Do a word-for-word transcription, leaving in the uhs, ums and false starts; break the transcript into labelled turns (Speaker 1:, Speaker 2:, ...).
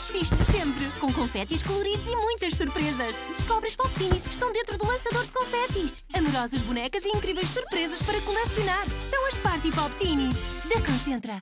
Speaker 1: fixe de sempre, com confetis coloridos e muitas surpresas. Descobre as Pop Teenies que estão dentro do lançador de confetis. Amorosas bonecas e incríveis surpresas para colecionar. São as Party Pop Teenies da Concentra.